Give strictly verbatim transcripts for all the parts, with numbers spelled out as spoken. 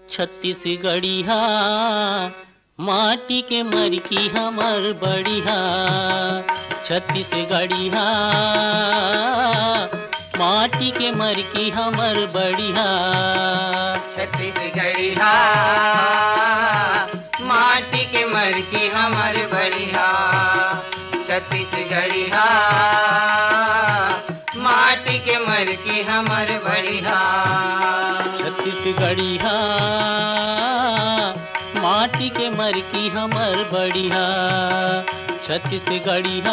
छत्तीसगढ़िया माटी के मरकी हमर बढ़िया। छत्तीसगढ़िया माटी के मरकी हमर बढ़िया। छत्तीसगढ़िया माटी के मरकी हमर बढ़िया। छत्तीसगढ़िया माटी के मरकी हमर बढ़िया। छत्तीसगढ़िया माटी के मरकी हमर बढ़िया। छत्तीसगढ़िया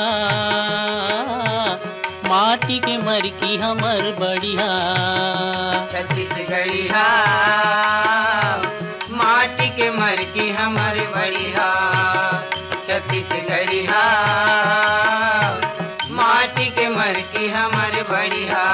माटी के मरकी हमर बढ़िया। छत्तीसगढ़िया माटी के मरकी हमर बढ़िया। छत्तीसगढ़िया माटी के मरकी हमर बढ़िया।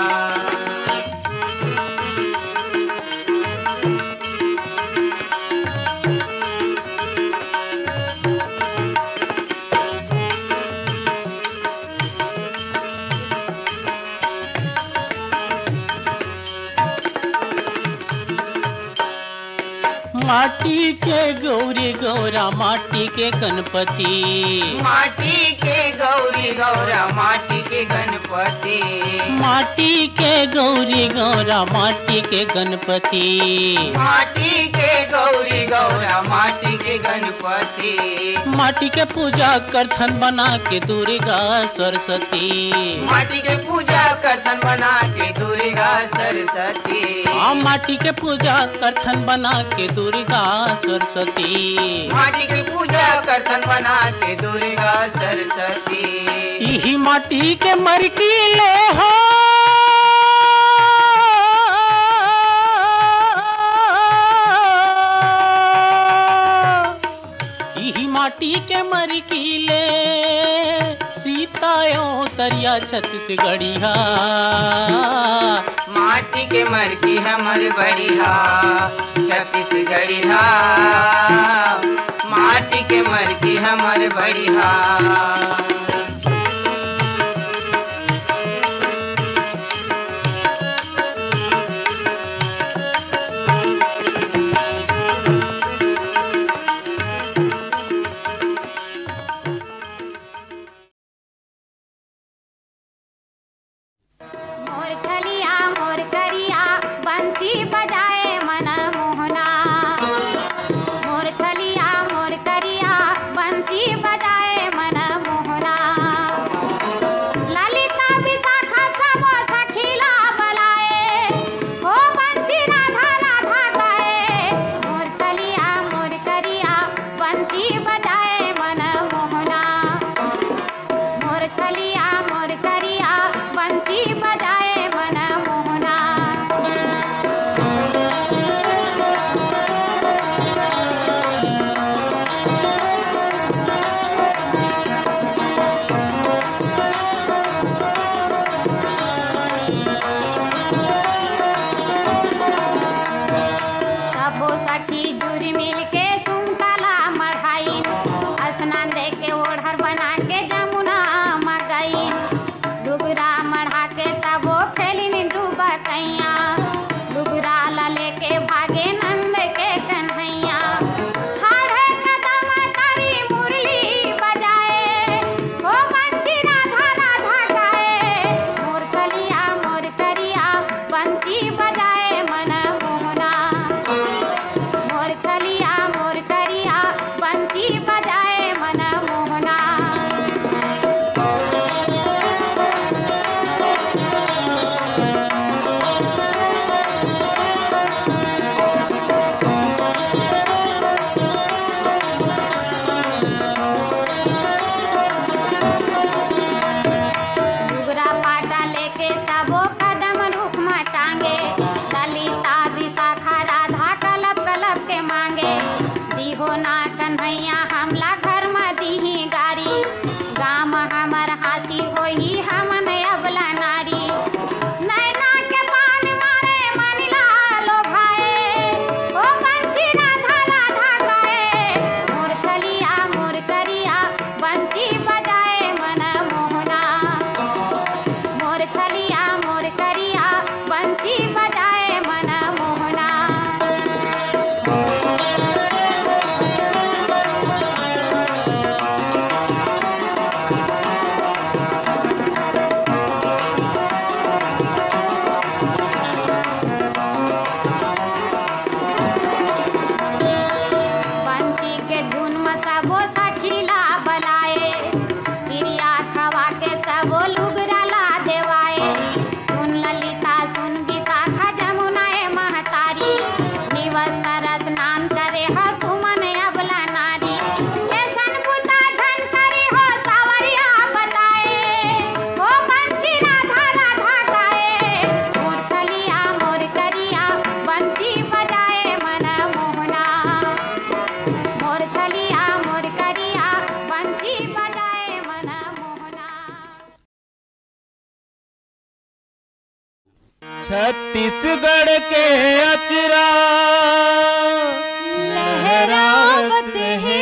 माटी के गौरी गौरा माटी के गणपति। माटी के गौरी गौरा माटी के गणपति। माटी के गौरी गौरा माटी के गणपति। माटी के गौरी गौरा माटी के गणपति। माटी के पूजा करथन बना के दुर्गा सरस्वती। माटी के पूजा करथन बना के दुर्गा सरस्वती। हाँ माटी के पूजा करथन बना के दुर्गा सरस्वती। माटी की पूजा करथन बना के दुर्गा सरस्वती। यही माटी के मरकी ले हो यही माटी के मरकी ले सीताओं तरिया छत्तीसगढ़िया। माटी के मरकी हमर बढ़िया। छत्तीसगढ़िया माटी के मरकी हमर बढ़िया। डुगरा पाटा लेके सबो कदम रुख में टांगे। छत्तीसगढ़ के अचरा लहरावत है,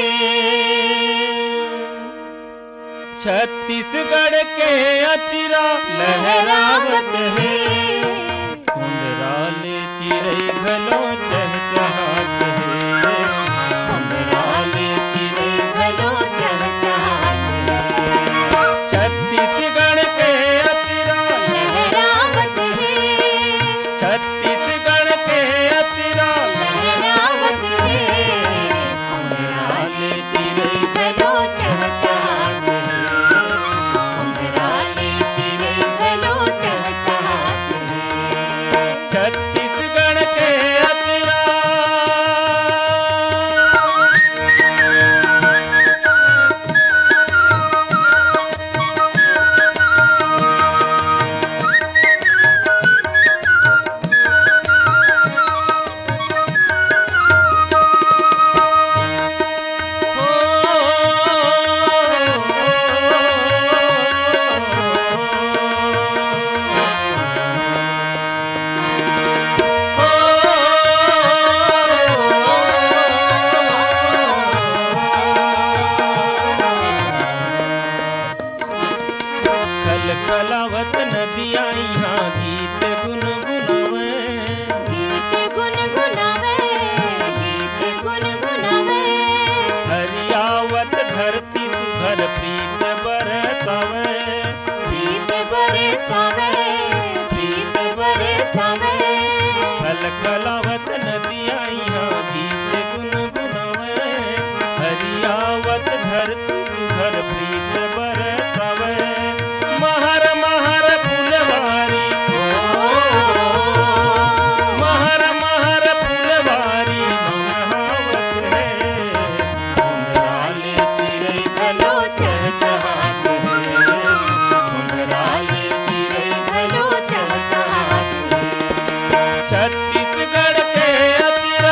छत्तीसगढ़ के अचरा लहरावत है, कुंडराले चिरई घलो चहचहात है, कुंडराले चिरई घलो चहचहात है, छत्तीसगढ़ के अचरा लहरावत है, छत्तीसगढ़ के अचरा लहरावत है, कुंडराले चिरई घलो चहचहात है, कुंडराले चिरई घलो चहचहात है, छत्तीसगढ़ के अचरा। खलखलावत नदिया यहाँ गीत गुनगुनावे, गीत गुनगुनावे, गीत गुनगुनावे, हरियावत धरती सुघर प्रीत बरसावे, प्रीत बरसावे, प्रीत बरसावे, खलखलावत नदिया यहाँ गीत गुनगुनावे, हरियावत धरती सुघर प्रीत बरसावे, महर महर फुलवारी, महर महर फुलवारी महहावत है, कुंडराले चिरई घलो चहचहात है, कुंडराले चिरई घलो चहचहात है, छत्तीसगढ़ के अचरा।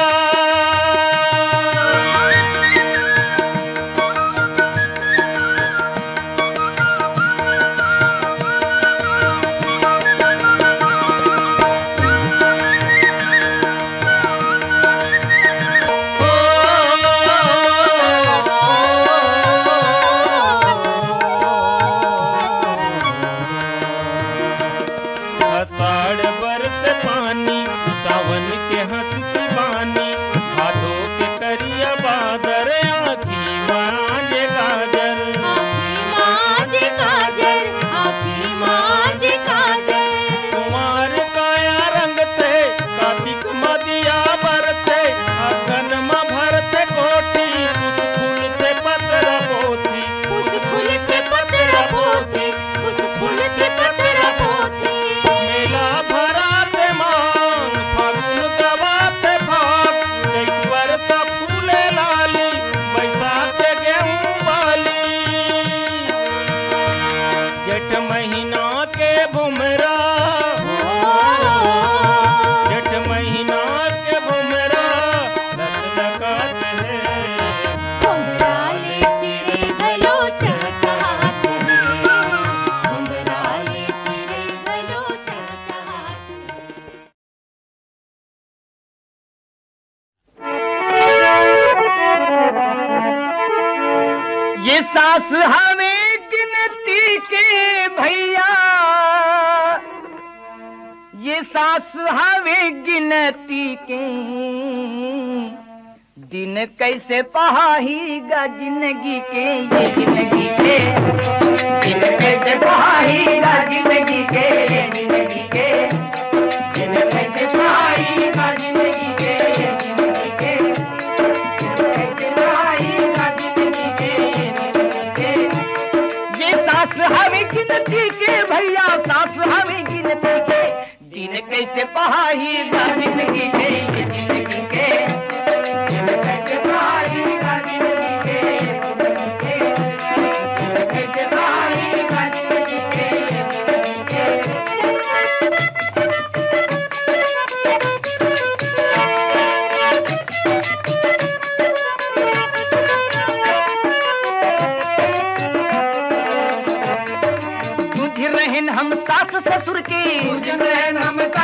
आषाढ़ बरस पानी, सावन के हंसती बानी, भादो के करिया बादर, आँखी मांझे काजल, आँखी मांझे काजल, आँखी मांझे काजल, कुमार काया रंगते, कार्तिक मदिया बरते, अगन में भरते कोठी, कुछ फूलते पतरा पोथी, कुछ फूलते पतरा पोथी, कुछ फूलते पतरा पोथी, मेला भराते मांग, फागुन गवाते भाग, चैत बरसा फूले लाली, बैसाख के गेहूं बाली, जेठ महीना के भुमरा, जेठ महीना के भुमरा लखलखात है, कुंडराले चिरई घलो चहचहात है, कुंडराले चिरई घलो चहचहात है। ये सास हमें गिनती के भैया, ये सास हमें गिनती के, दिन कैसे पहाहीगा जिंदगी के, ये जिंदगी के, दिन कैसे पहाहीगा जिंदगी के, ये जिंदगी के, दिन कैसे पहाहीगा जिंदगी के, ये जिंदगी के, दिन कैसे पहाहीगा जिंदगी के, ये जिंदगी के। ये सास हमें गिनती के भैया, सास हमें गिनती के, दिन कैसे पहाहीगा जिंदगी के, ये जिंदगी के, दिन कैसे पहाहीगा जिंदगी के, ये जिंदगी के, दिन कैसे पहाहीगा जिंदगी के, ये जिंदगी के। हम सास ससुर के, हम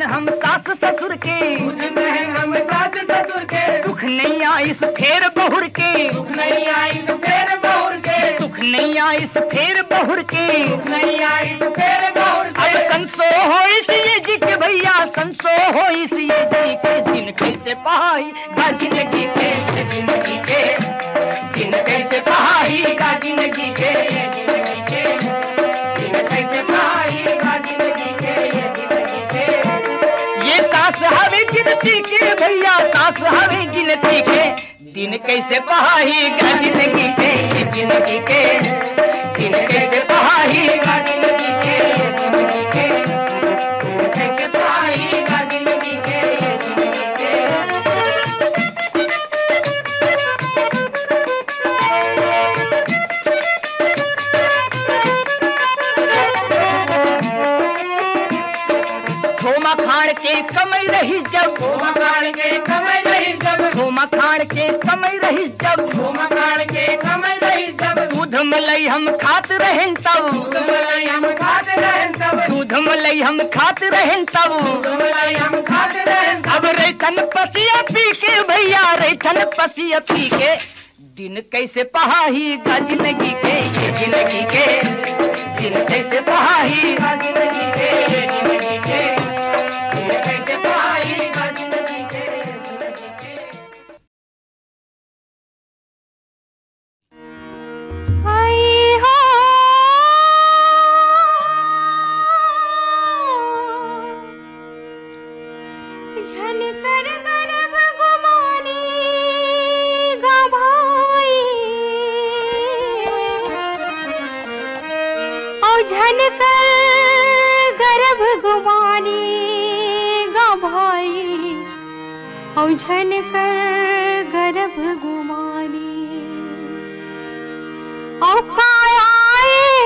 हम सास ससुर के, बुझ नहीं हम सास ससुर के, दुख नहीं आइस फेर बहुर के, दुख नहीं आई तो फेर बहुर के, दुख नहीं आइस फेर बहुर के, दुख नहीं आई तो फेर बहुर अब के। संसो हो इस ये जी के भैया, संसो हो इस ये जी के, दिन कैसे पहाई गा जिंदगी के, ये जिंदगी के, दिन कैसे पहाई गा जिंदगी के, ये जिंदगी के, दिन कैसे पहाई गा जिंदगी के, ये जिंदगी के। ये सास हवे गिनती के भैया, सास हवे गिनती के, दिन कैसे पहाई गा जिंदगी के, ये जिंदगी के, दिन कैसे पहाई गा जिंदगी के, ये जिंदगी के, दिन कैसे पहाई गा जिंदगी के, ये जिंदगी के। थोमा खाड़ के कमई रही जब, थोमा काढ़ के कमई रही जब, थोमा खाड़ के कमई रही जब, थोमा काढ़ के कमई रही जब, दूध मलाई हम खात रहें तब, दूध मलाई हम खाते रहें तब, दूध मलाई हम खात रहें तब, दूध मलाई हम खाते रहें तब। अब रेतन पसिया पी के भैया, रेतन पसिया पी के, दिन कैसे पहाई गा जिंदगी के, ये जिंदगी के, दिन कैसे पहाई गा जिंदगी के, ये जिंदगी के, दिन कैसे पहाई गा जिंदगी के, ये जिंदगी के। आई हो झनकर गर्भ गुमानी गा भाई, औ झनकर गर्भ गुमानी गा भाई, औ झनकर गर्भ गुमानी, और कायाए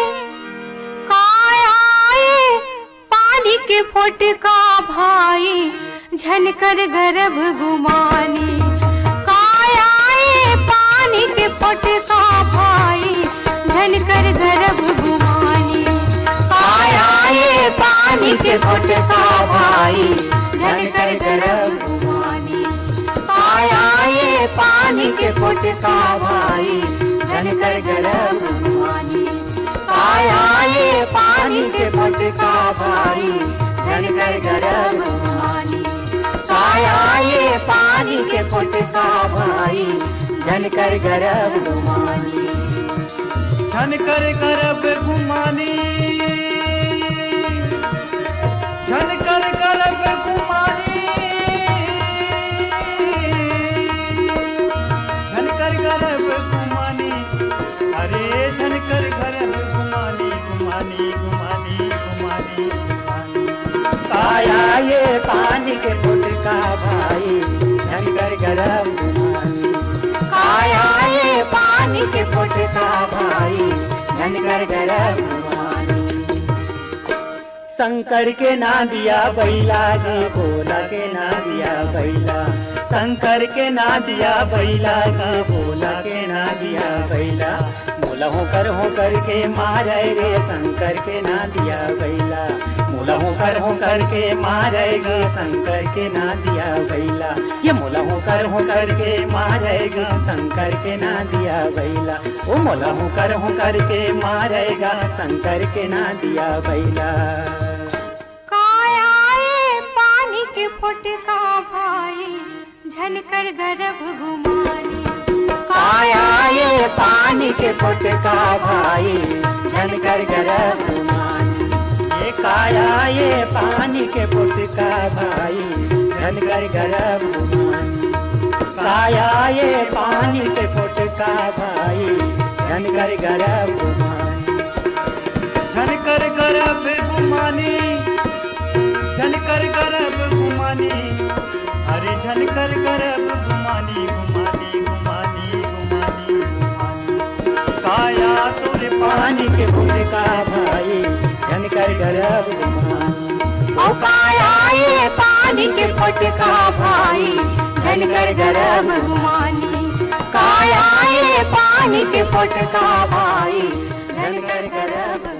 कायाए पानी के फोटका भाई, झनकर गर्भ गुमानी, कायाए पानी के फोटका भाई, झनकर गर्भ गुमानी, कायाए पानी के फोटका भाई, झनकर गर्भ गुमानी, कायाए पानी के फोटका भाई, झनकर गर्भ गुमानी, कायाए पानी के फोटका भाई, झनकर गर्भ गुमानी, कायाए पानी के फोटका भाई, झनकर गर्भ गुमानी। झनकर गर्भ गुमानी, झनकर गर्भ गुमानी, झनकर गर्भ गुमानी, अरे झनकर गर्भ गुमानी, गुमानी गुमानी गुमानी गुमानी। काया ये पानी के फुटका भाई, झनकर गर्भ गुमानी, काया ये पानी के फोटका भाई, झनकर गर्भ गुमानी। शंकर के ना दिया बैला जी, भोला के ना दिया बैला, शंकर के ना दिया बैला जी, भोला के ना दिया बैला, मोला हो कर हो कर के मारे रे, शंकर के ना दिया बैला, मोला हो कर हो कर के मारेगा, शंकर के ना दिया बैला, ये मोला हो कर हो कर के मारेगा, शंकर के ना दिया बैला, ओ मोला हो कर हो कर के मारेगा, शंकर के ना दिया बैला। पानी के फोटका भाई, झनकर गर्भ गुमानी, काया ये पानी के फोटका भाई, झनकर गर्भ गुमानी, ये काया ये पानी के फोटका भाई, झनकर गर्भ गुमानी, काया ये पानी के फोटका भाई, झनकर गर्भ गुमानी। झनकर गर्भ गुमानी, झनकर गर्भ गुमानी, अरे झनकर गर्भ गुमानी, गुमानी गुमानी गुमानी गुमानी। काया तुर पानी के फुटका भाई, झनकर गर्भ गुमानी, ओ काया ये पानी के फोटका भाई, झनकर गर्भ गुमानी, काया ये पानी के फोटका भाई, झनकर गर्भ